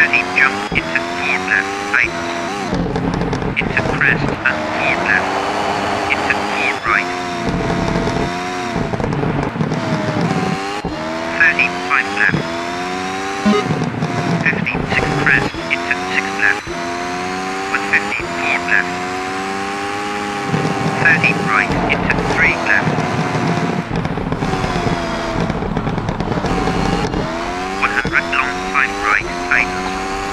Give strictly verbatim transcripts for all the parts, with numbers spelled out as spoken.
thirty jump into four left, tightens. Into crest and four left. Into four right. thirty five left. fifty six crest into six left. one fifty four left. thirty right into three left. one hundred long five right, tightens.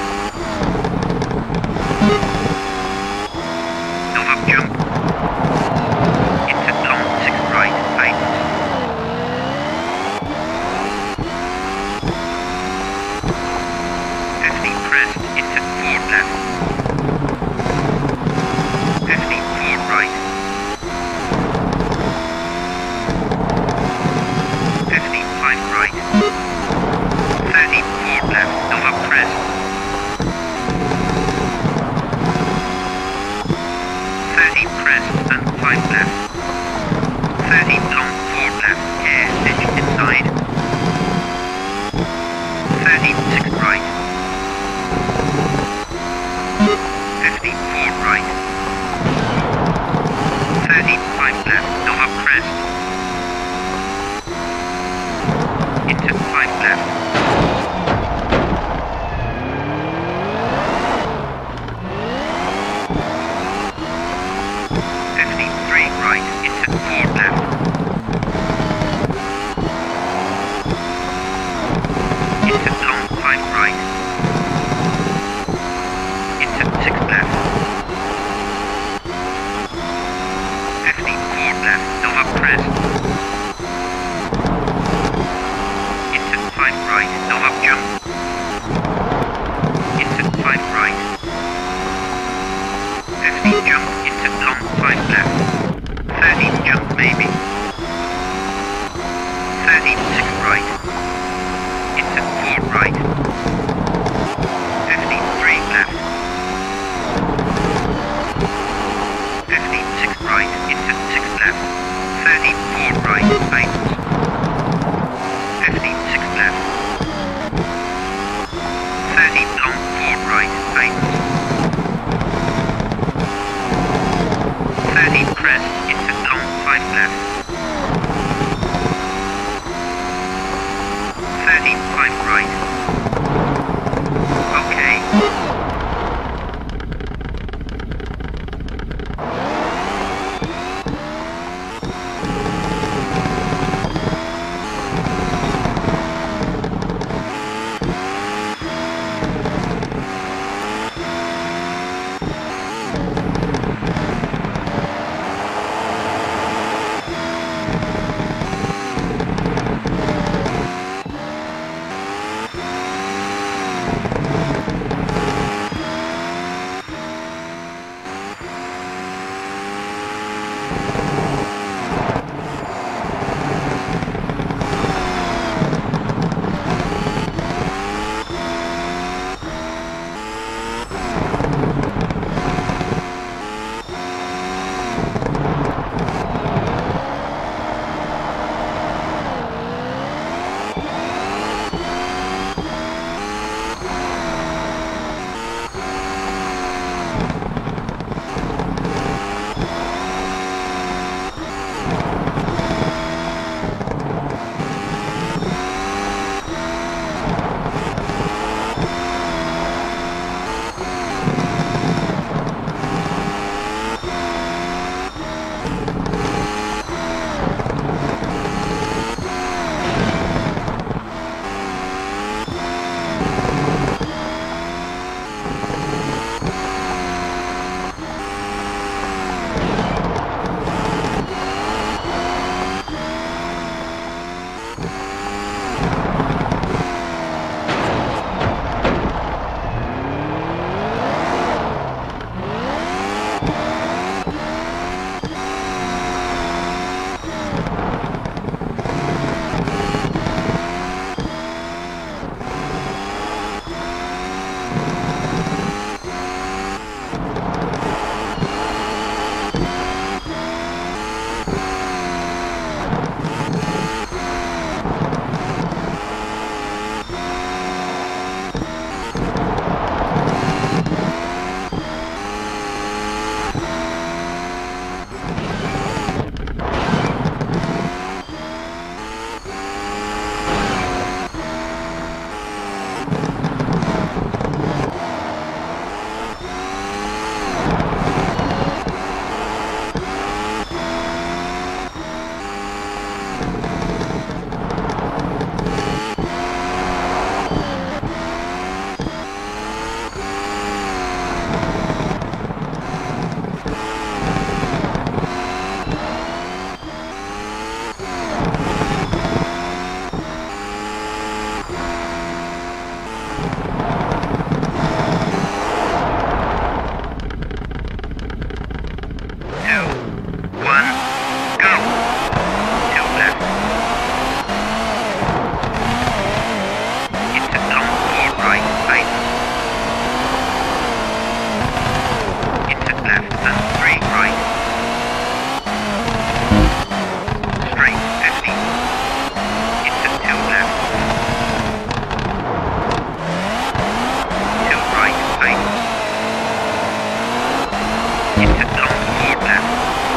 Nova jump. Into long six right, tightens. fifty crest into four left. fifty four right. fifty five right. thirty four left, Nova crest. thirty crest and five left. thirty long four left, air edge inside. thirty six right. fifty four right. thirty five left, Nova crest. Into five left. fifty-three right into four left. Into long five right. Into six left. fifty-four left, Nova crest. Into five right, Nova jump. Into five right. fifty jump into long five left. thirty jump maybe. thirty six right. Into four right. fifty-three left. fifty-six right into six left. thirty-four right, tightens. fifty-six left. thirty long four right, tightens. thirty crest into long five left. thirty five right. Okay. Into long four left.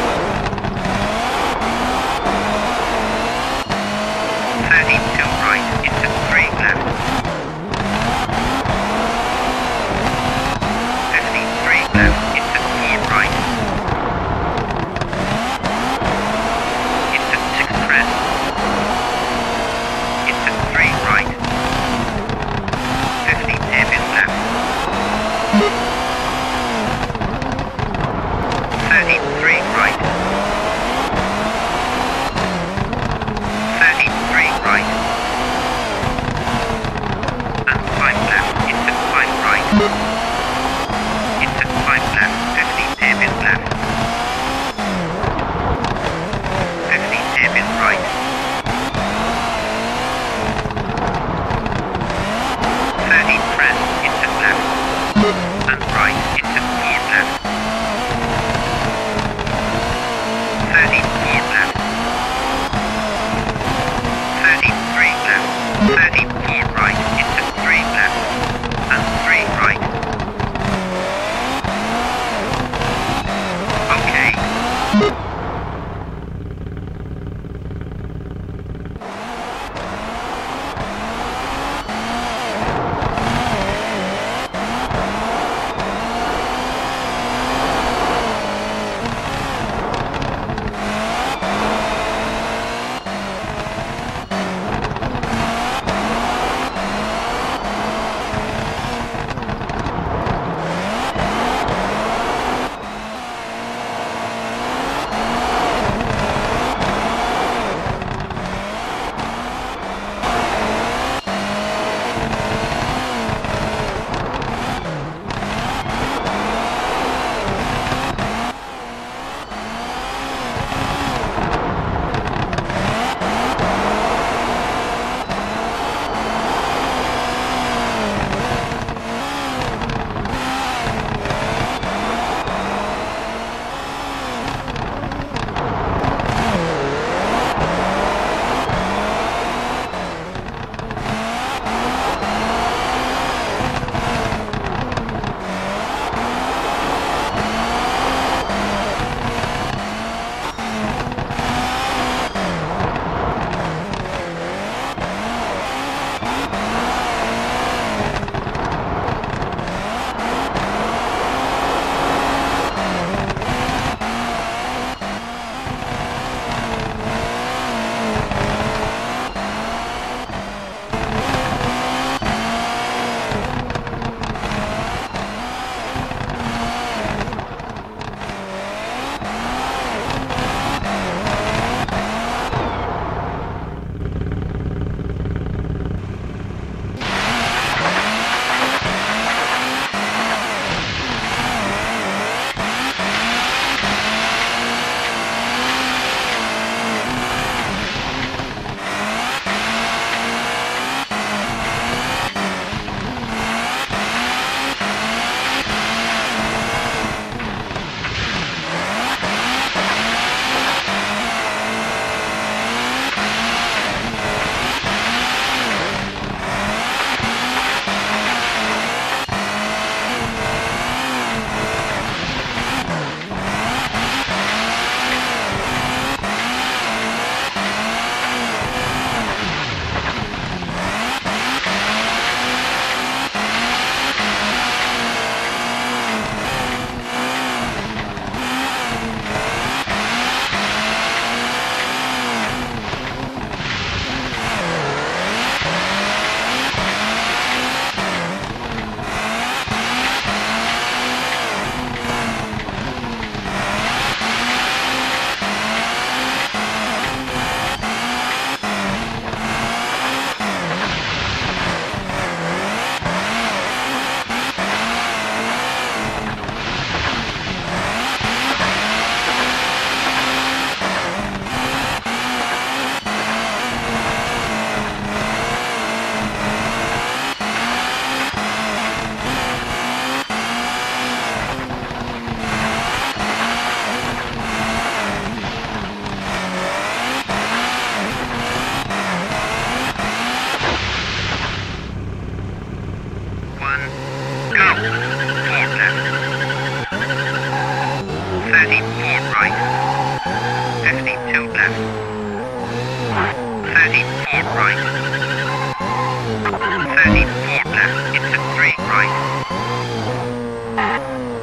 thirty-two right. Into three left. fifty-three left. Into four right. Into six crest. Into three right. fifty hairpin left.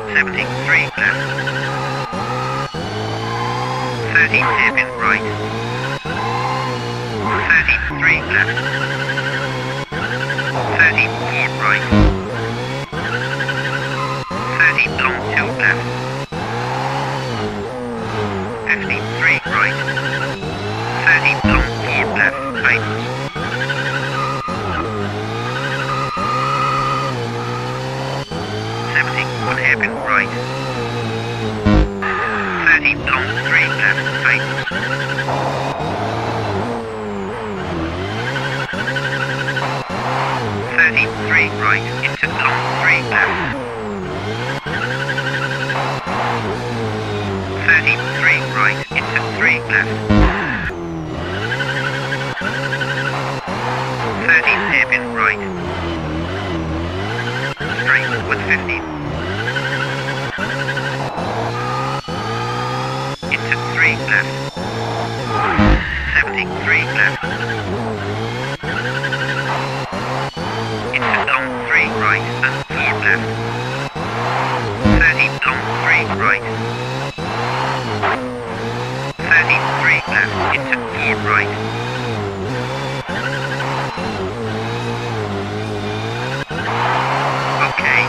seventy-three left. thirty hairpin right. thirty-three left. thirty-four right. thirty long two left. fifty-three right. thirty long four left. Tightens. seventy one hairpin right. thirty long three left. Tightens. thirty-three right into long three left. thirty-three right into three left. thirty hairpin right. Straight one fifty. Into three left. seventy-three left. Into long three right and four left. thirty long three right. thirty-three left into four right. Okay.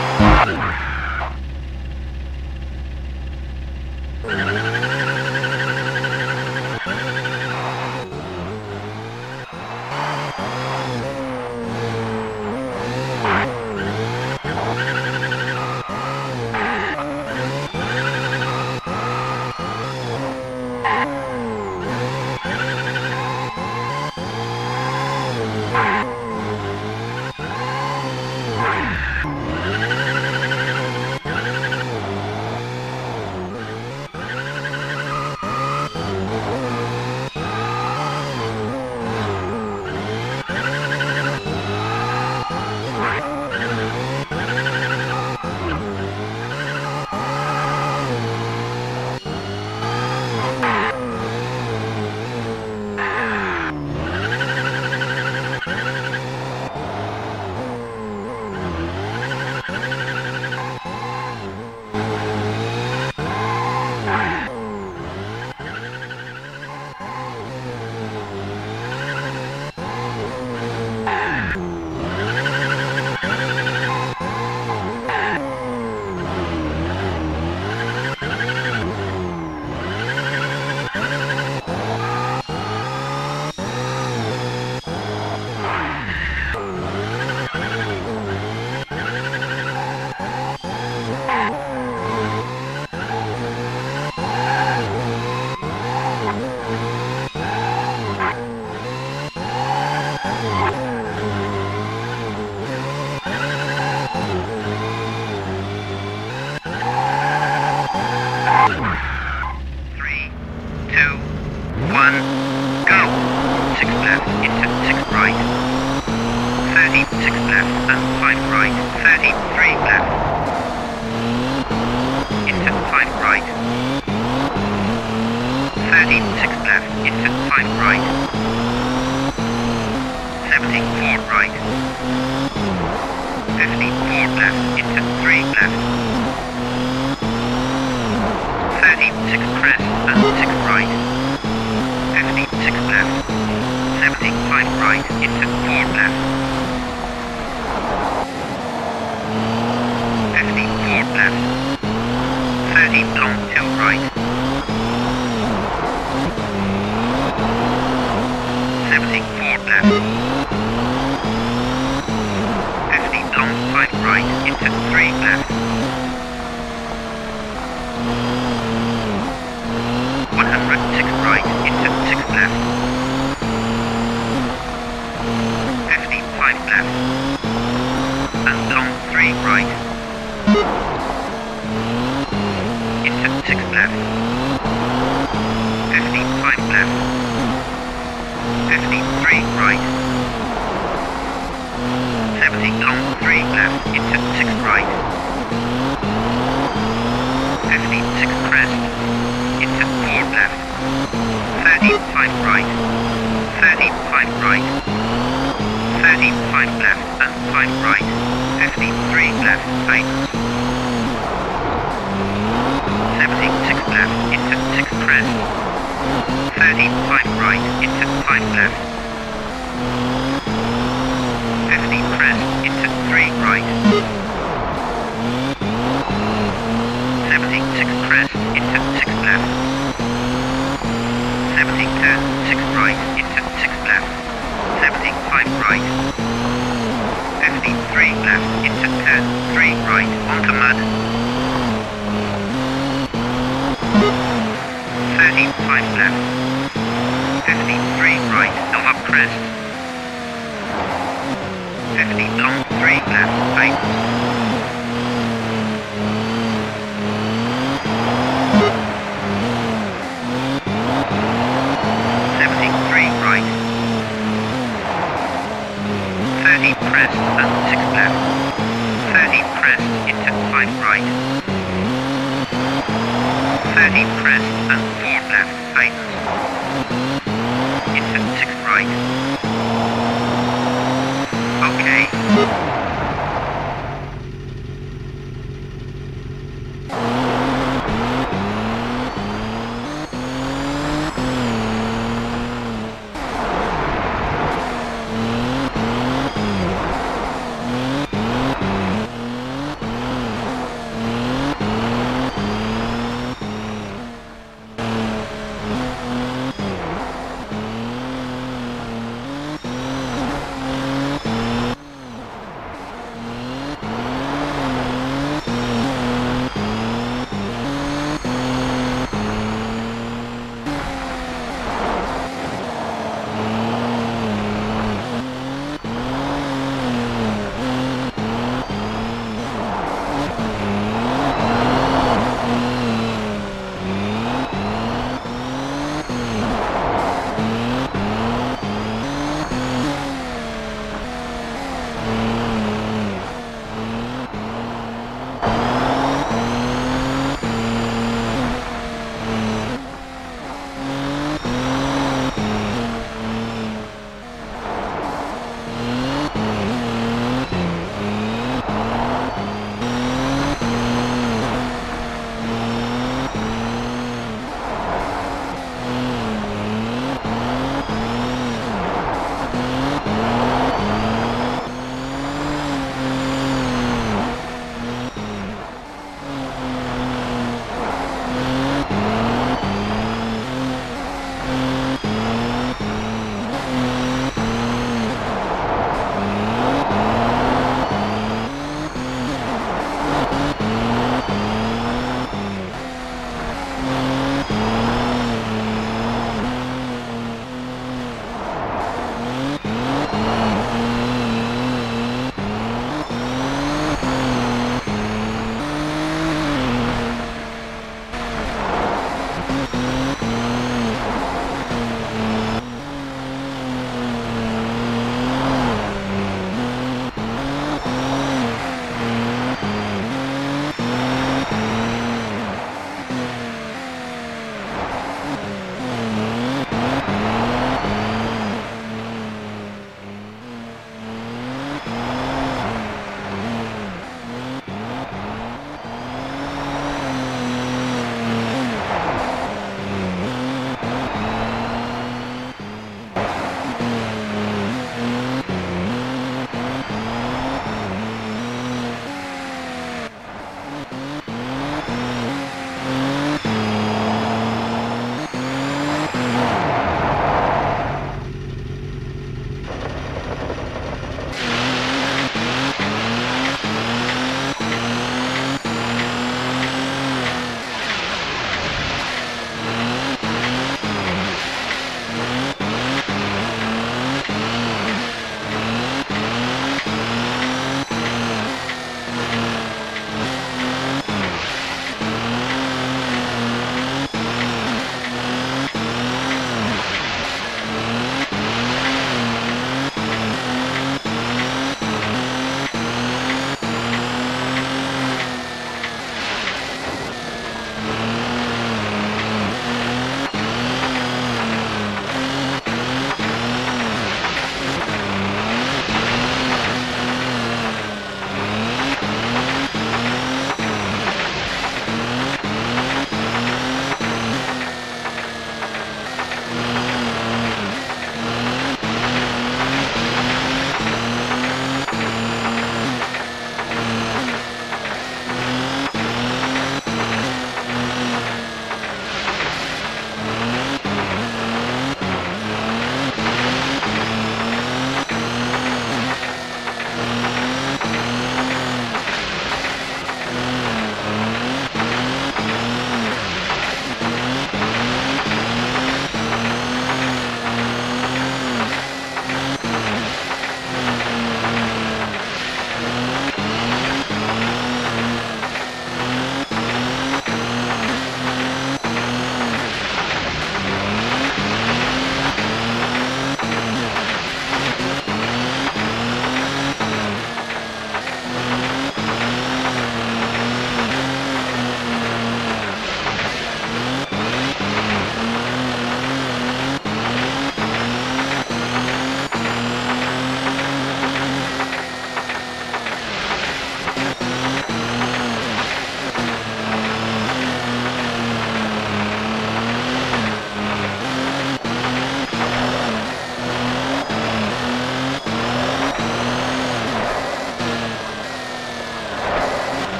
Three, two, one, go. Six left into six right. thirty-six left and five right. thirty-three left. Into five right. thirty-six left into five right. seventy-four right. fifty-four left into three left. thirty-six crest and six right. fifty-six left. seventy-five right into four left. fifty-four left. thirty long two right. seventy-four left. fifty long five right into three left. one hundred six right into six left. fifty-five left. And long three right. Into six left. fifty-five left. fifty-three right. seventy long three left into six right. fifty-six crest. Into four left. thirty-five right. thirty-five right. thirty-five left and five right. fifty-three left tightens. thirty, five right, into five left. fifty, crest, into three right. seventy, six crest, into six left. seventy, turn, six right, into six left. seventy, five right. fifty, three left, into turn, three right, onto mud. thirty, five left. fifty, three right, over crest. fifty, long, three left, right. seventy-three right. thirty crest and six left. thirty crest into five right. thirty crest and four left, tightens. Into six right. Okay.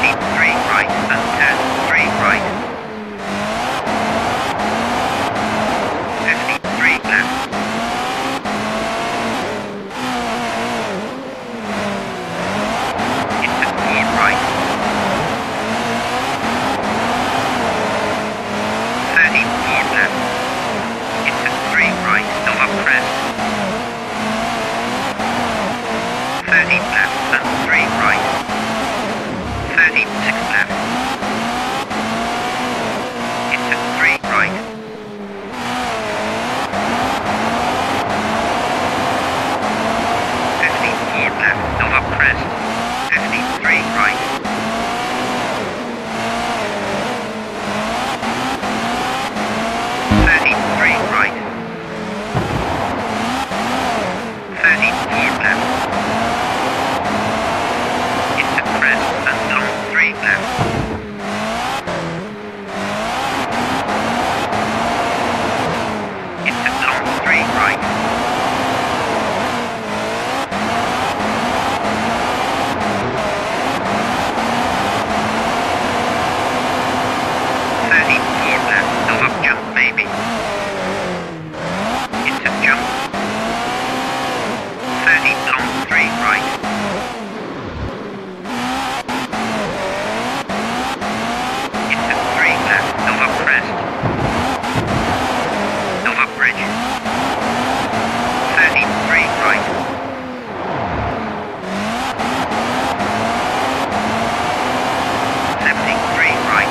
thirty-three right and turn three right. fifty-three left. Into four right. thirty-four left. Into three right, Nova crest. thirty left and three right. thirty-six left. Into three right. fifty-four left, Nova crest. fifty-three right. thirty-three right. thirty-four left. Into crest and long three left. Into long three right. thirty-four left, Nova jump maybe. Into jump. thirty long three right. Into three left, Nova crest. Nova bridge. thirty-three right. seventy-three right.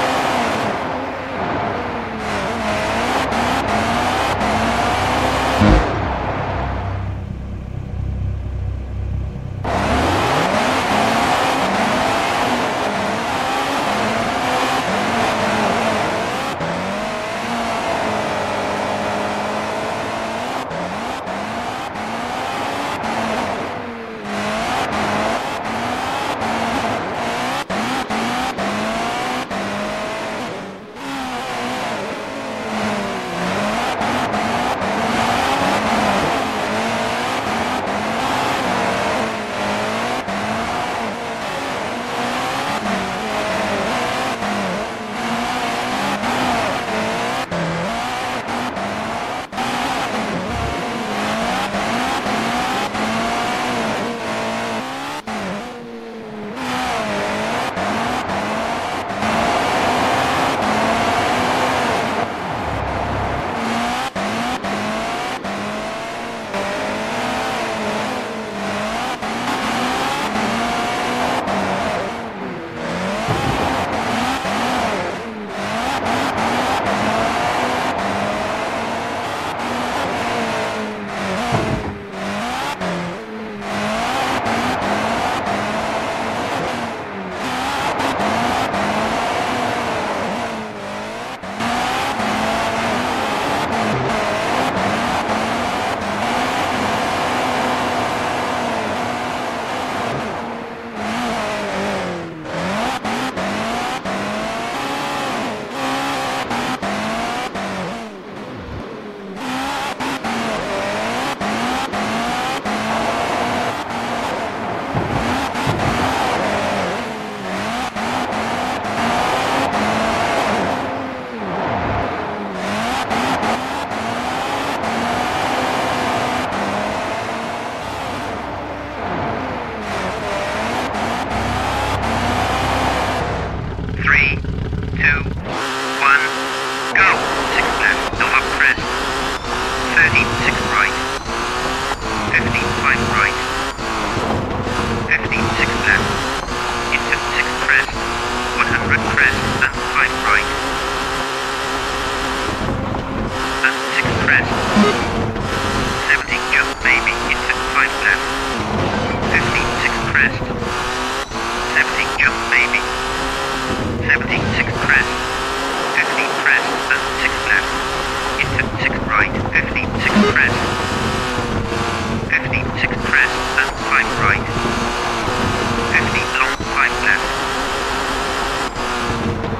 right. fifty long five left.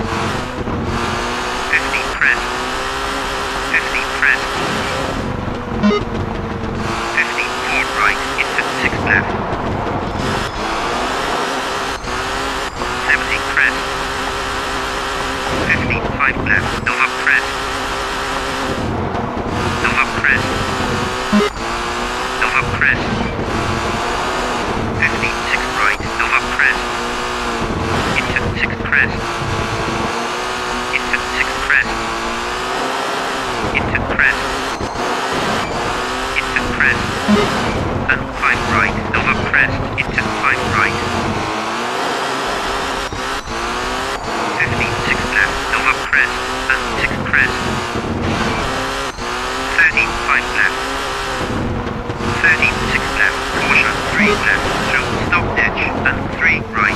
five left, Nova crest. Nova crest. Nova crest. fifty, six right, Nova crest. Into six crest. Into six crest. Into crest. Into crest. And five right, Nova crest. Into five right. fifty, six left, Nova crest. And six crest. thirty, five left. thirty, six left, caution, three left, through stop ditch, and three right.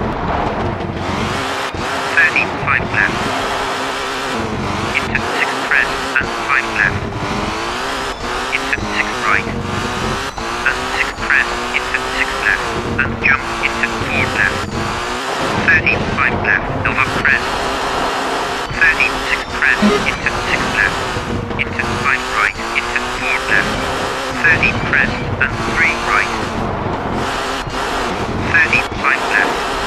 thirty, five left. Into six crest, and five left. Into six right. And six crest, into six left, and jump into four left. thirty, five left, Nova crest. thirty, six crest, into six left. Into five right, into four left. thirty crest and three right. thirty, five left.